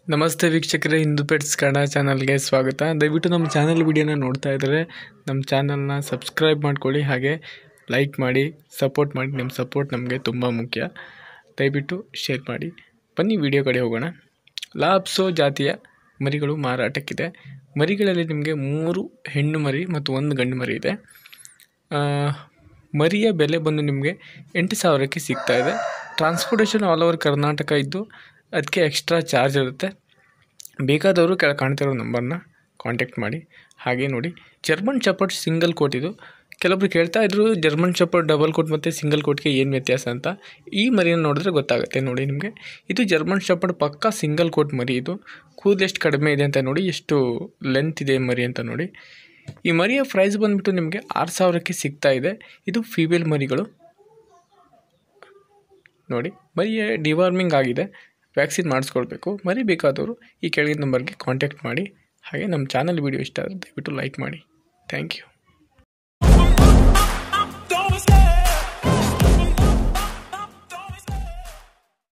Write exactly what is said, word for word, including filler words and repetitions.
ನಮಸ್ತೆ ವೀಕ್ಷಕರೇ, ಹಿಂದೂ ಪೆಟ್ಸ್ ಕನ್ನಡ ಚಾನಲ್ಗೆ ಸ್ವಾಗತ. ದಯವಿಟ್ಟು ನಮ್ಮ ಚಾನಲ್ ವಿಡಿಯೋನ ನೋಡ್ತಾ ಇದ್ದರೆ ನಮ್ಮ ಚಾನಲ್ನ ಸಬ್ಸ್ಕ್ರೈಬ್ ಮಾಡ್ಕೊಳ್ಳಿ, ಹಾಗೆ ಲೈಕ್ ಮಾಡಿ, ಸಪೋರ್ಟ್ ಮಾಡಿ. ನಿಮ್ಮ ಸಪೋರ್ಟ್ ನಮಗೆ ತುಂಬ ಮುಖ್ಯ. ದಯವಿಟ್ಟು ಶೇರ್ ಮಾಡಿ. ಬನ್ನಿ ವಿಡಿಯೋ ಕಡೆ ಹೋಗೋಣ. ಲಾಪ್ಸೋ ಜಾತಿಯ ಮರಿಗಳು ಮಾರಾಟಕ್ಕಿದೆ. ಮರಿಗಳಲ್ಲಿ ನಿಮಗೆ ಮೂರು ಹೆಣ್ಣು ಮರಿ ಮತ್ತು ಒಂದು ಗಂಡು ಮರಿ ಇದೆ. ಮರಿಯ ಬೆಲೆ ಬಂದು ನಿಮಗೆ ಎಂಟು ಸಾವಿರಕ್ಕೆ ಸಿಗ್ತಾ ಇದೆ. ಟ್ರಾನ್ಸ್ಪೋರ್ಟೇಷನ್ ಆಲ್ ಓವರ್ ಕರ್ನಾಟಕ ಇದ್ದು ಅದಕ್ಕೆ ಎಕ್ಸ್ಟ್ರಾ ಚಾರ್ಜ್ ಇರುತ್ತೆ. ಬೇಕಾದವರು ಕೆಳ ಕಾಣ್ತಿರೋ ನಂಬರ್ನ ಕಾಂಟ್ಯಾಕ್ಟ್ ಮಾಡಿ. ಹಾಗೆ ನೋಡಿ, ಜರ್ಮನ್ ಶೆಪರ್ಡ್ ಸಿಂಗಲ್ ಕೋಟ್ ಇದು. ಕೆಲವೊಬ್ರು ಕೇಳ್ತಾ ಇದ್ರು ಜರ್ಮನ್ ಶೆಪರ್ಡ್ ಡಬಲ್ ಕೋಟ್ ಮತ್ತು ಸಿಂಗಲ್ ಕೋಟ್ಗೆ ಏನು ವ್ಯತ್ಯಾಸ ಅಂತ. ಈ ಮರಿಯನ್ನು ನೋಡಿದ್ರೆ ಗೊತ್ತಾಗುತ್ತೆ. ನೋಡಿ, ನಿಮಗೆ ಇದು ಜರ್ಮನ್ ಶೆಪರ್ಡ್ ಪಕ್ಕಾ ಸಿಂಗಲ್ ಕೋಟ್ ಮರಿ. ಇದು ಕೂದಲು ಎಷ್ಟು ಕಡಿಮೆ ಇದೆ ಅಂತ ನೋಡಿ, ಎಷ್ಟು ಲೆಂತ್ ಇದೆ ಮರಿ ಅಂತ ನೋಡಿ. ಈ ಮರಿಯ ಪ್ರೈಸ್ ಬಂದುಬಿಟ್ಟು ನಿಮಗೆ ಆರು ಸಾವಿರಕ್ಕೆ ಸಿಗ್ತಾ ಇದೆ. ಇದು ಫೀಮೇಲ್ ಮರಿಗಳು. ನೋಡಿ, ಮರಿಯ ಡಿವಾರ್ಮಿಂಗ್ ಆಗಿದೆ, ವ್ಯಾಕ್ಸಿನ್ ಮಾಡಿಸ್ಕೊಳ್ಬೇಕು. ಮರಿ ಬೇಕಾದವರು ಈ ಕೆಳಗಿನ ನಂಬರ್ಗೆ ಕಾಂಟ್ಯಾಕ್ಟ್ ಮಾಡಿ. ಹಾಗೆ ನಮ್ಮ ಚಾನಲ್ ವಿಡಿಯೋ ಇಷ್ಟ ಆದರೆ ದಯವಿಟ್ಟು ಲೈಕ್ ಮಾಡಿ. Thank you.